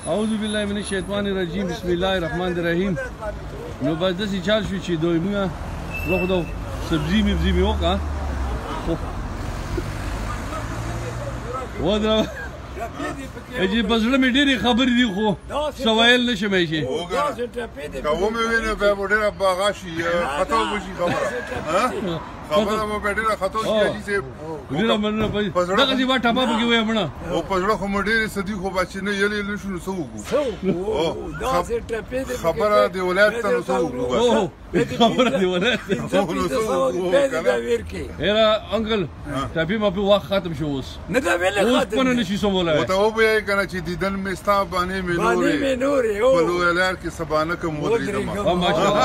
اعوذ بالله من الشیطان الرجیم بسم الله الرحمن الرحیم. نو بس داسې چال شو چې دوی موږ زه خو د سبزي مې وکړه ودرې چې په زړه مې ډېرې خبرې دي خو څه ویل نه شم چې که ومې وینې بیا به ډېره باغا شي خطا به شي خبره مو به ډېره خطا شي حاجي صاحب ډېره مننه دغسې به ټپه پکې ویم مړه او په زړه خو مو ډېرې صدي خو به چې نه یلې نه شو نو څه وکړو خبره د ولایت ته نو څه وکړو خبره دی ولایت یاره انکل ټپې مپې وخت ختم شو اوس اوس پنه نه شي سمولی ورته وبویې که نه چې دیدن مې ستا بانې مې نورې په لوی لار کې سبانه کم ودرېدم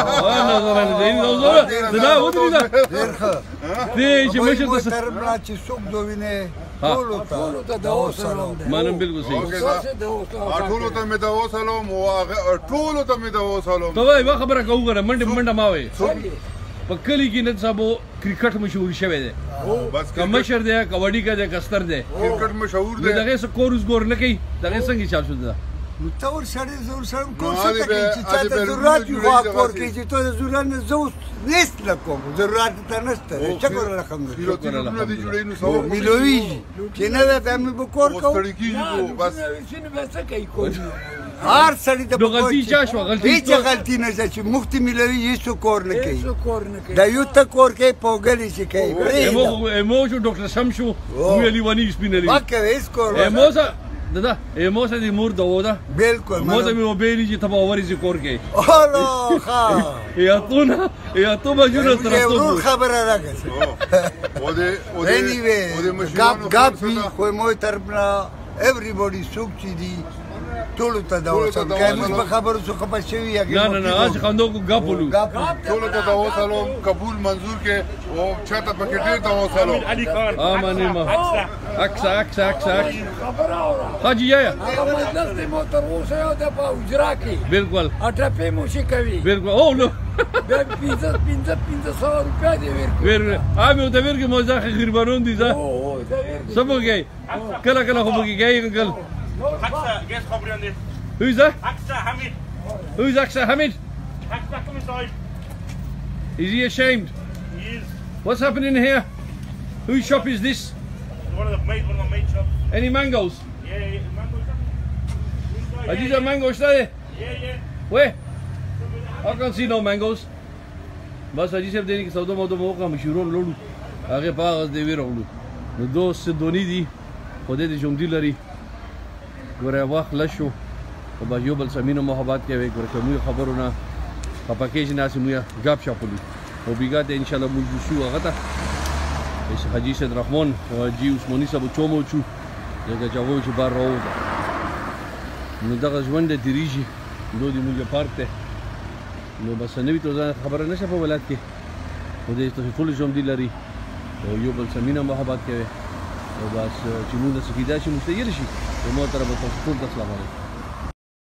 ماشاءالله ودرېده دی چې مشر ته چې څوک دوینې ټولو ته د وسلام منم بالکل صحیح ټولو ته مې د وسلام ټولو ته مې د وسلام ته وایي یوه خبره کوو که نه منډه ما وایي په کلي کې نن سبا کرکټ مشهور شوی دی که مشر دی کبډي که دی که ستر دی کرکټ مشهور دی د هغې څه کور وزګور نه کوي د هغې څنګه چال شو ده نو ته ورسره کور څه ته کوي چې چا ته ضرورت وي خو هغه کور کوي چې ته د ضرورت نه زه اوس نیست نه کوم ضرورت ته نشته شکر الحمدلله میلویږي چې نه وی بیا مې به کور کوو هر سړي ته هېڅ غلطي نشته چې موږ ته میلوي هېڅ کور نه کوي دا یو ته کور کوي پوګلې چې کوي ایمو شو ډاکټر سم شو ویلي ونی سپینلي واکه هېڅ کور ایموسه دادا ایموسه دی مور دو ده بالکل موسه مې وبېلي چې ته به ورځې کور کوي هلو ښه یا تو به ژوند سره ورور خبره راکړه ګپ وي خو موږ طرف نه everybody څوک چې دي ټولو ته د وسلام که موږ په خبرو څه خفه شوي نه نه هسې خندو کو ګپ ولو ټولو ته د وسلام قبول منظور کې او چاته پکې ډېر د وسلام آمنې ما عکس حاجي یایا مجلس د موټر اوسه یو د په اجرا کې بالکل اټپې مو شي کوي بالکل او نو بیا 1500 روپیا دی ور امي ته ورګي موزه غریبانون دي ځه سموږي کله کله خو بږي انکل Aksa, guess خبري on this. Who's that? Aksa Hamid. Who's Aksa Hamid? Aksa, come inside. Is he ashamed? He is. What's happening here? Whose shop is this? One of my mate shops. Any mangoes? Yeah, mango shop. Are these a mango there? Yeah. Where? I can't see no mangoes. بس حاجي صاحب دی کې سودا مو د موقع مشهورون لولو هغه پاغ دی ویرولو نو دوست دونی دي خو دې جومدي لري ګوره وخت لشو او با یو بل سمینو محبت کوي ګوره کومه خبرونه په پکیج ناس مو غاب شاپلو او بیګا ته ان شاء الله موږ شو هغه ته ایس حاجی سید رحمان او حاجی عثماني صاحب چومو چو دغه جواب چې بار راو نو دغه ژوند د دیریجی نو دی موږ پارک ته نو بس نوی تو ځان خبره نشه په ولادت کې او دې ته ټول ژوند دی لري او یو بل سمینه محبت کوي او بس چې موږ د سکیدا شي مستیر شي نو تر به تاسو ټول السلام علیکم